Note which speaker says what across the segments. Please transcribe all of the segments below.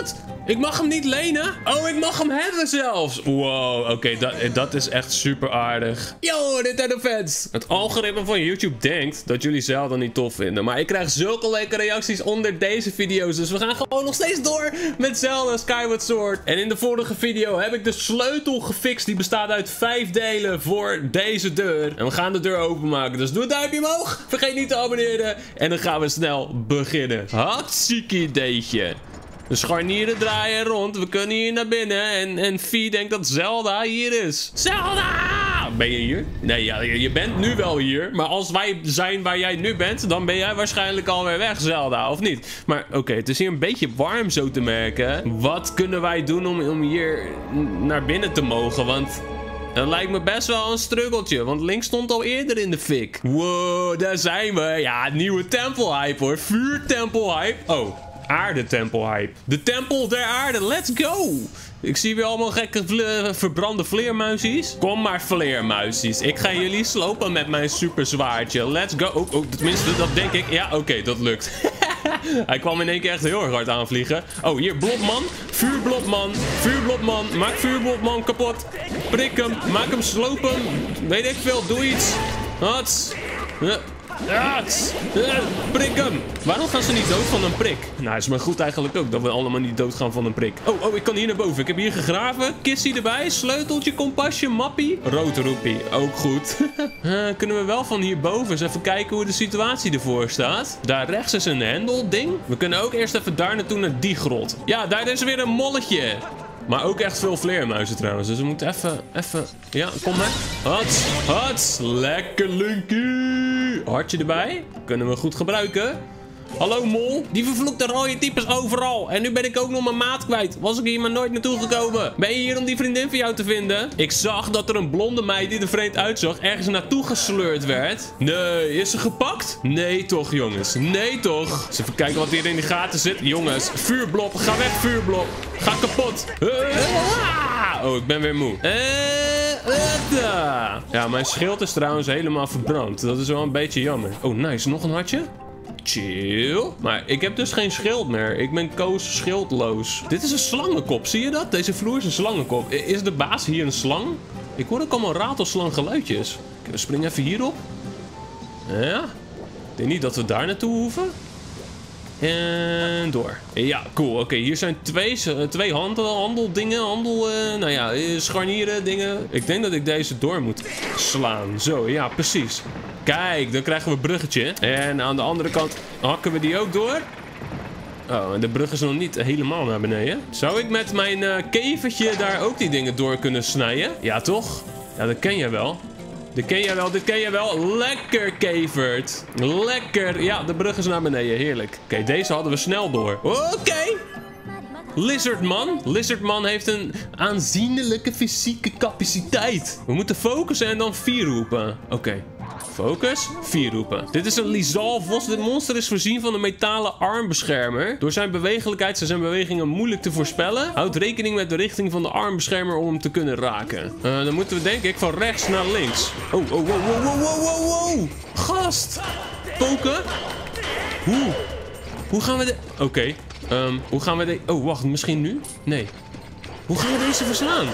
Speaker 1: Wat? Ik mag hem niet lenen? Oh, ik mag hem hebben zelfs. Wow, oké, dat is echt super aardig. Yo, Nintendo fans. Het algoritme van YouTube denkt dat jullie Zelda niet tof vinden. Maar ik krijg zulke leuke reacties onder deze video's. Dus we gaan gewoon nog steeds door met Zelda Skyward Sword. En in de vorige video heb ik de sleutel gefixt. Die bestaat uit 5 delen voor deze deur. En we gaan de deur openmaken. Dus doe een duimpje omhoog. Vergeet niet te abonneren. En dan gaan we snel beginnen. Hartstikke ideetje. De scharnieren draaien rond. We kunnen hier naar binnen. En Fie denkt dat Zelda hier is. Zelda! Ben je hier? Nee, ja, je bent nu wel hier. Maar als wij zijn waar jij nu bent, dan ben jij waarschijnlijk alweer weg, Zelda. Of niet? Maar oké, het is hier een beetje warm zo te merken. Wat kunnen wij doen om hier naar binnen te mogen? Want dat lijkt me best wel een struggeltje. Want Link stond al eerder in de fik. Wow, daar zijn we. Ja, nieuwe tempelhype hoor. Vuurtempelhype. Oh. Aardetempelhype. De tempel der aarde. Let's go. Ik zie weer allemaal gekke verbrande vleermuisjes. Kom maar vleermuisjes. Ik ga jullie slopen met mijn super zwaardje. Let's go. Oh, tenminste, dat denk ik. Ja, oké, dat lukt. Hij kwam in één keer echt heel erg hard aanvliegen. Oh, hier, blobman. Vuurblobman. Vuurblobman. Maak vuurblobman kapot. Prik hem. Maak hem slopen. Weet ik veel. Doe iets. Hats. Prik hem. Waarom gaan ze niet dood van een prik? Nou, is maar goed eigenlijk ook dat we allemaal niet doodgaan van een prik. Oh, ik kan hier naar boven. Ik heb hier gegraven. Kissie erbij. Sleuteltje, kompasje, mappie. Roodroepie. Ook goed. Kunnen we wel van hierboven eens even kijken hoe de situatie ervoor staat. Daar rechts is een hendelding. We kunnen ook eerst even daar naartoe naar die grot. Ja, daar is weer een molletje. Maar ook echt veel vleermuizen trouwens. Dus we moeten even... Ja, kom maar. Hats. Lekker Linky. Hartje erbij. Kunnen we goed gebruiken. Hallo mol. Die vervloekte rode types overal. En nu ben ik ook nog mijn maat kwijt. Was ik hier maar nooit naartoe gekomen. Ben je hier om die vriendin van jou te vinden? Ik zag dat er een blonde meid die er vreemd uitzag ergens naartoe gesleurd werd. Nee, is ze gepakt? Nee toch jongens. Nee toch. Eens even kijken wat hier in die gaten zit. Jongens, vuurblob. Ga weg vuurblob. Ga kapot. Oh, ik ben weer moe. Ja, mijn schild is trouwens helemaal verbrand. Dat is wel een beetje jammer. Oh, nice. Nog een hartje? Chill. Maar ik heb dus geen schild meer. Ik ben Koos schildloos. Dit is een slangenkop. Zie je dat? Deze vloer is een slangenkop. Is de baas hier een slang? Ik hoor ook allemaal ratelslang geluidjes. We springen even hierop. Ja. Ik denk niet dat we daar naartoe hoeven. En door. Ja, cool. Oké, hier zijn twee handeldingen. Nou ja, scharnieren, dingen. Ik denk dat ik deze door moet slaan. Zo, ja, precies. Kijk, dan krijgen we een bruggetje. En aan de andere kant hakken we die ook door. Oh, en de brug is nog niet helemaal naar beneden. Zou ik met mijn kevertje daar ook die dingen door kunnen snijden? Ja, toch? Ja, dat ken jij wel. Dit ken jij wel. Lekker, kevert. Lekker. Ja, de brug is naar beneden. Heerlijk. Oké, deze hadden we snel door. Oké. Lizardman. Lizardman heeft een aanzienlijke fysieke capaciteit. We moeten focussen en dan 4 roepen. Oké. Focus, 4 roepen. Dit is een Lizalvos. Dit monster is voorzien van een metalen armbeschermer. Door zijn bewegelijkheid zijn bewegingen moeilijk te voorspellen. Houd rekening met de richting van de armbeschermer om hem te kunnen raken. Dan moeten we denk ik van rechts naar links. Oh, wow. Gast. Poken. Hoe gaan we de... Oké. Hoe gaan we de... Oh, wacht. Misschien nu? Nee. Hoe gaan we deze verslaan?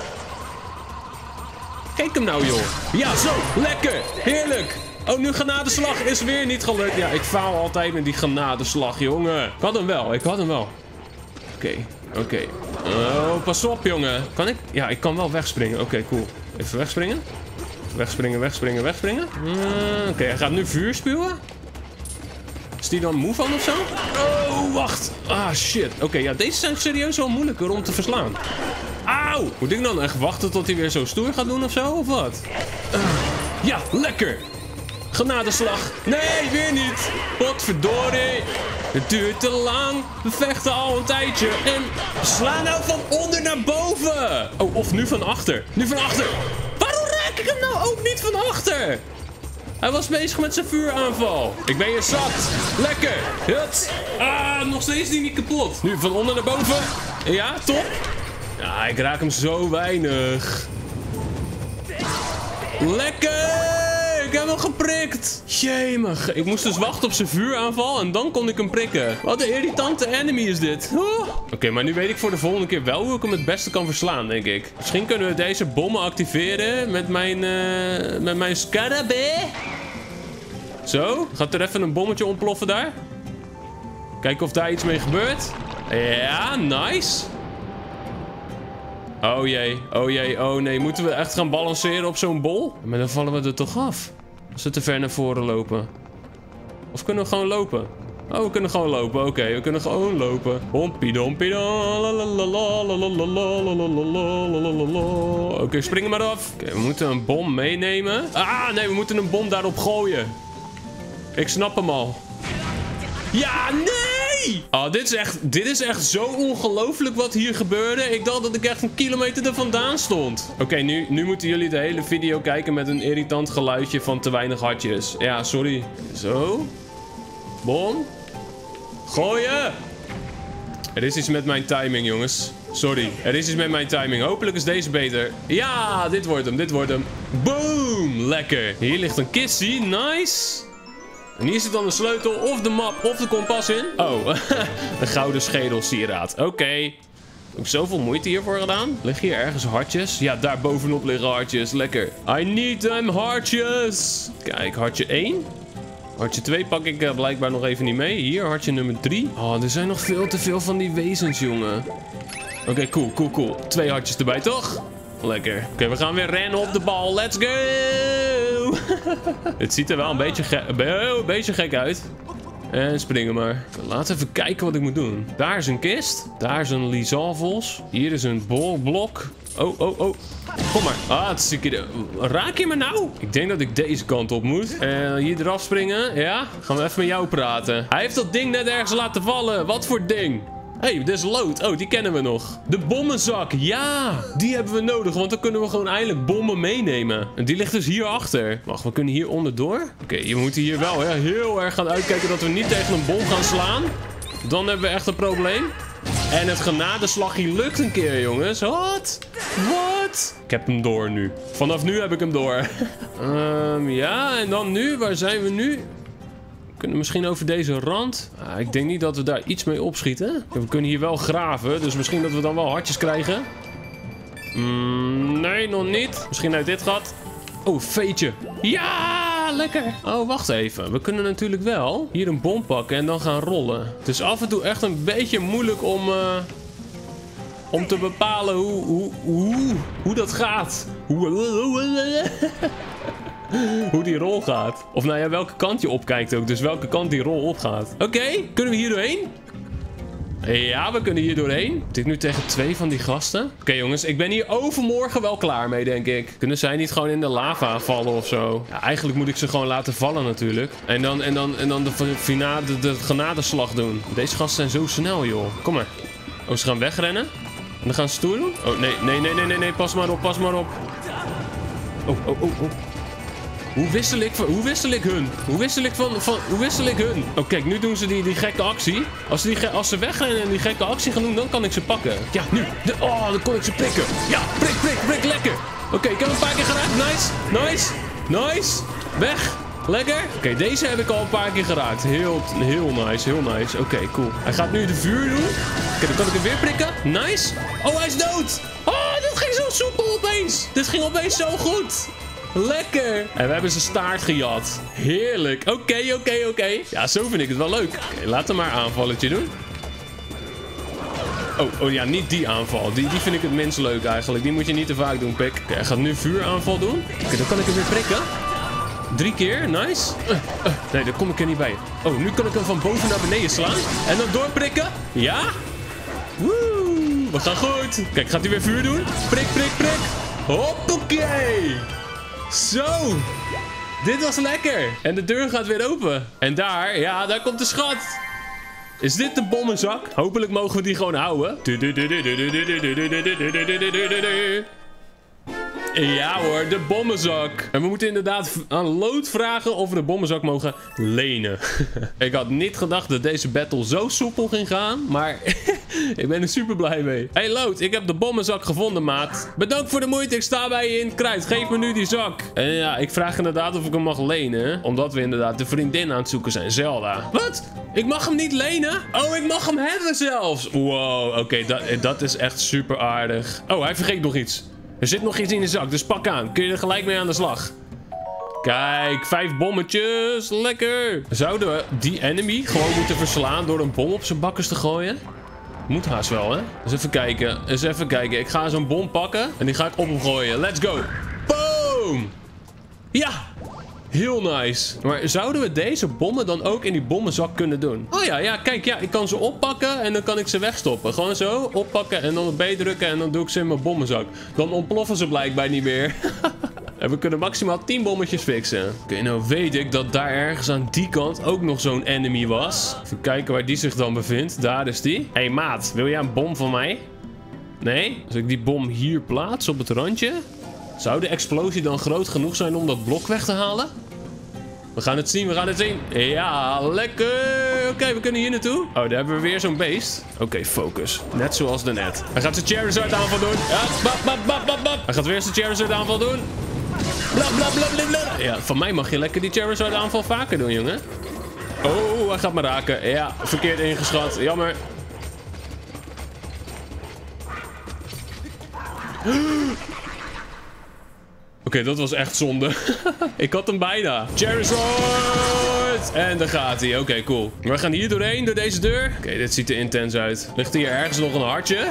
Speaker 1: Kijk hem nou, joh. Ja, zo. Lekker. Heerlijk. Oh, nu genadeslag is weer niet gelukt. Ja, ik faal altijd met die genadeslag, jongen. Ik had hem wel. Oké. Oh, pas op, jongen. Kan ik? Ja, ik kan wel wegspringen. Oké, cool. Even wegspringen. Wegspringen. Oké, hij gaat nu vuur spuwen. Is die dan moe van of zo? Oh, wacht. Ah, shit. Oké, ja, deze zijn serieus wel moeilijker om te verslaan. Auw! Moet ik dan echt wachten tot hij weer zo stoer gaat doen of zo? Of wat? Ja, lekker! Genadeslag. Nee, weer niet. Potverdorie. Het duurt te lang. We vechten al een tijdje. En sla nou van onder naar boven. Oh, of nu van achter. Waarom raak ik hem nou ook niet van achter? Hij was bezig met zijn vuuraanval. Ik ben hier zat. Lekker. Hut. Nog steeds niet kapot. Nu van onder naar boven. Ja, top. Ja, ik raak hem zo weinig. Lekker. Ik heb hem geprikt. Jemig. Ik moest dus wachten op zijn vuuraanval en dan kon ik hem prikken. Wat een irritante enemy is dit. Oké, maar nu weet ik voor de volgende keer wel hoe ik hem het beste kan verslaan, denk ik. Misschien kunnen we deze bommen activeren met mijn scarabee. Zo, gaat er even een bommetje ontploffen daar. Kijken of daar iets mee gebeurt. Ja, nice. Oh jee, oh jee, oh nee. Moeten we echt gaan balanceren op zo'n bol? Maar dan vallen we er toch af. Als we te ver naar voren lopen. Of kunnen we gewoon lopen? Oh, we kunnen gewoon lopen. Oké, we kunnen gewoon lopen. Oké, spring er maar af. Oké, we moeten een bom meenemen. Ah, nee, we moeten een bom daarop gooien. Ik snap hem al. Ja, nee! Oh, dit is echt zo ongelooflijk wat hier gebeurde. Ik dacht dat ik echt een kilometer er vandaan stond. Oké, nu moeten jullie de hele video kijken met een irritant geluidje van te weinig hartjes. Ja, sorry. Zo. Bom. Gooien. Er is iets met mijn timing, jongens. Sorry, er is iets met mijn timing. Hopelijk is deze beter. Ja, dit wordt hem, dit wordt hem. Boom! Lekker. Hier ligt een kissie. Nice. En hier zit dan de sleutel of de map of de kompas in. Oh, een gouden schedelsieraad. Oké. Heb ik zoveel moeite hiervoor gedaan? Liggen hier ergens hartjes? Ja, daar bovenop liggen hartjes. Lekker. I need them hartjes. Kijk, hartje 1. Hartje 2 pak ik blijkbaar nog even niet mee. Hier, hartje nummer 3. Oh, er zijn nog veel te veel van die wezens, jongen. Oké, cool. 2 hartjes erbij, toch? Lekker. Oké, we gaan weer rennen op de bal. Let's go! Het ziet er wel een beetje gek uit. En springen maar. Laten we even kijken wat ik moet doen. Daar is een kist. Daar is een Lizalvos. Hier is een bolblok. Oh. Kom maar. Ah, het is raak je me nou? Ik denk dat ik deze kant op moet. Hier eraf springen. Ja, gaan we even met jou praten. Hij heeft dat ding net ergens laten vallen. Wat voor ding? Hé, dit is lood. Oh, die kennen we nog. De bommenzak. Ja, die hebben we nodig. Want dan kunnen we gewoon eindelijk bommen meenemen. En die ligt dus hierachter. Wacht, we kunnen hier onderdoor. Oké, je moet hier wel heel erg gaan uitkijken dat we niet tegen een bom gaan slaan. Dan hebben we echt een probleem. En het genadeslagje lukt een keer, jongens. Wat? Ik heb hem door nu. Vanaf nu heb ik hem door. Ja, en dan nu? Waar zijn we nu? We kunnen misschien over deze rand. Ik denk niet dat we daar iets mee opschieten. We kunnen hier wel graven, dus misschien dat we dan wel hartjes krijgen. Nee, nog niet. Misschien uit dit gat. Oh, veetje. Ja, lekker. Oh, wacht even. We kunnen natuurlijk wel hier een bom pakken en dan gaan rollen. Het is af en toe echt een beetje moeilijk om te bepalen hoe dat gaat. Hoe die rol gaat. Of nou ja, welke kant je opkijkt ook. Dus welke kant die rol opgaat. Oké, kunnen we hier doorheen? Ja, we kunnen hier doorheen. Zit ik nu tegen 2 van die gasten? Oké, jongens, ik ben hier overmorgen wel klaar mee, denk ik. Kunnen zij niet gewoon in de lava vallen of zo? Ja, eigenlijk moet ik ze gewoon laten vallen natuurlijk. En dan de genadeslag doen. Deze gasten zijn zo snel, joh. Kom maar. Oh, ze gaan wegrennen. En dan gaan ze toe doen. Oh, nee. Pas maar op. Oh. Hoe wissel ik hun? Oh, kijk, nu doen ze die gekke actie. Als ze wegrennen en die gekke actie gaan doen, dan kan ik ze pakken. Ja, nu. Dan kon ik ze prikken. Ja, prik, lekker. Oké, ik heb hem een paar keer geraakt. Nice. Weg. Lekker. Oké, deze heb ik al een paar keer geraakt. Heel nice. Oké, cool. Hij gaat nu de vuur doen. Oké, dan kan ik hem weer prikken. Nice. Oh, hij is dood. Oh, dit ging zo soepel opeens. Dit ging opeens zo goed. Lekker. En we hebben zijn staart gejat. Heerlijk. Oké. Ja, zo vind ik het wel leuk. Oké, laten we maar een aanvalletje doen. Oh ja, niet die aanval. Die vind ik het minst leuk eigenlijk. Die moet je niet te vaak doen, pik. Oké, hij gaat nu vuuraanval doen. Oké, dan kan ik hem weer prikken. 3 keer, nice. Nee, daar kom ik er niet bij. Oh, nu kan ik hem van boven naar beneden slaan. En dan doorprikken. Ja. Woe, we gaan goed. Kijk, gaat hij weer vuur doen? Prik. Hoppakee. Zo. Dit was lekker. En de deur gaat weer open. En daar komt de schat. Is dit de bommenzak? Hopelijk mogen we die gewoon houden. Ja hoor, de bommenzak. En we moeten inderdaad aan Lood vragen of we de bommenzak mogen lenen. Ik had niet gedacht dat deze battle zo soepel ging gaan. Maar Ik ben er super blij mee. Hey Loot, ik heb de bommenzak gevonden, maat. Bedankt voor de moeite, ik sta bij je in het krijt. Geef me nu die zak. En ja, ik vraag inderdaad of ik hem mag lenen. Omdat we inderdaad de vriendin aan het zoeken zijn, Zelda. Wat? Ik mag hem niet lenen? Oh, ik mag hem hebben zelfs. Wow, oké, dat is echt super aardig. Oh, hij vergeet nog iets. Er zit nog iets in de zak, dus pak aan. Kun je er gelijk mee aan de slag. Kijk, 5 bommetjes. Lekker. Zouden we die enemy gewoon moeten verslaan door een bom op zijn bakkers te gooien? Moet haast wel, hè? Eens even kijken. Eens even kijken. Ik ga zo'n bom pakken en die ga ik op hem gooien. Let's go. Boom. Ja. Heel nice. Maar zouden we deze bommen dan ook in die bommenzak kunnen doen? Oh ja, ja, kijk, ja, ik kan ze oppakken en dan kan ik ze wegstoppen. Gewoon zo, oppakken en dan op B drukken en dan doe ik ze in mijn bommenzak. Dan ontploffen ze blijkbaar niet meer. En we kunnen maximaal 10 bommetjes fixen. Oké, nou weet ik dat daar ergens aan die kant ook nog zo'n enemy was. Even kijken waar die zich dan bevindt. Daar is die. Hey maat, wil jij een bom van mij? Nee? Als ik die bom hier plaats op het randje... Zou de explosie dan groot genoeg zijn om dat blok weg te halen? We gaan het zien, we gaan het zien. Ja, lekker. Oké, we kunnen hier naartoe. Oh, daar hebben we weer zo'n beest. Oké, focus. Net zoals daarnet. Hij gaat zijn Charizard aanval doen. Ja, hij gaat weer zijn Charizard aanval doen. Blablabla. Ja, van mij mag je lekker die Charizard aanval vaker doen, jongen. Oh, hij gaat me raken. Ja, verkeerd ingeschat. Jammer. Oké, dat was echt zonde. Ik had hem bijna. Charizard! En daar gaat hij. Oké, cool. We gaan hier doorheen, door deze deur. Oké, dit ziet er intens uit. Ligt hier ergens nog een hartje?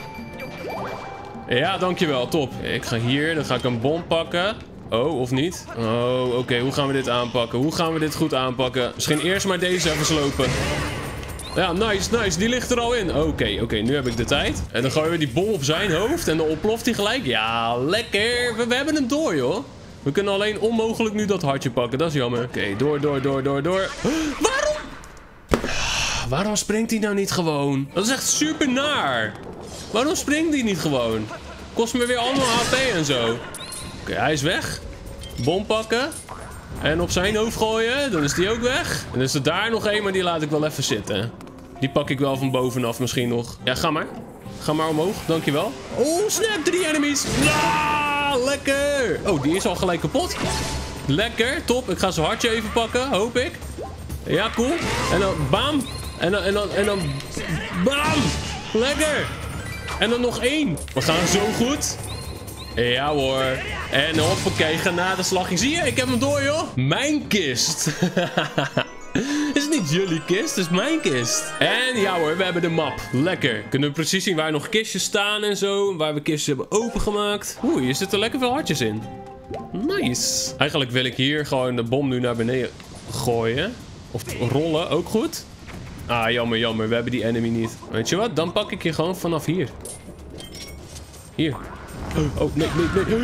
Speaker 1: Ja, dankjewel. Top. Ik ga hier, dan ga ik een bom pakken. Oh, of niet? Oh, oké. Hoe gaan we dit aanpakken? Hoe gaan we dit goed aanpakken? Misschien eerst maar deze even slopen. Ja, nice, nice. Die ligt er al in. Oké, nu heb ik de tijd. En dan gooien we die bom op zijn hoofd en dan ontploft hij gelijk. Ja, lekker. We hebben hem door, joh. We kunnen alleen onmogelijk nu dat hartje pakken. Dat is jammer. Oké, door. Waarom? Waarom springt hij nou niet gewoon? Dat is echt super naar. Waarom springt hij niet gewoon? Kost me weer allemaal HP en zo. Oké, hij is weg. Bom pakken. En op zijn hoofd gooien. Dan is die ook weg. En dan is er daar nog één, maar die laat ik wel even zitten. Die pak ik wel van bovenaf misschien nog. Ja, ga maar. Ga maar omhoog. Dankjewel. Oh, snap. 3 enemies. Ja, lekker. Oh, die is al gelijk kapot. Lekker. Top. Ik ga zijn hartje even pakken. Hoop ik. Ja, cool. En dan bam. En dan bam. Lekker. En dan nog 1. We gaan zo goed. Ja hoor. En hoppakee, genadeslagje. Zie je, ik heb hem door, joh. Mijn kist. Is het niet jullie kist, het is mijn kist. En ja hoor, we hebben de map. Lekker. Kunnen we precies zien waar nog kistjes staan en zo. Waar we kistjes hebben opengemaakt. Oeh, hier zitten lekker veel hartjes in. Nice. Eigenlijk wil ik hier gewoon de bom nu naar beneden gooien. Of rollen, ook goed. Ah, jammer. We hebben die enemy niet. Weet je wat, dan pak ik je gewoon vanaf hier. Hier. Oh, nee.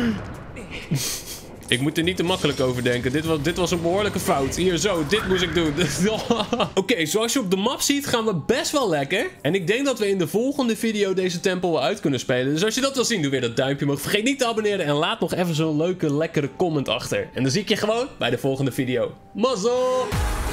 Speaker 1: Ik moet er niet te makkelijk over denken. Dit was een behoorlijke fout. Hier, zo. Dit moest ik doen. Oké, zoals je op de map ziet, gaan we best wel lekker. En ik denk dat we in de volgende video deze tempel wel uit kunnen spelen. Dus als je dat wil zien, doe weer dat duimpje omhoog. Vergeet niet te abonneren en laat nog even zo'n leuke, lekkere comment achter. En dan zie ik je gewoon bij de volgende video. Mazzel!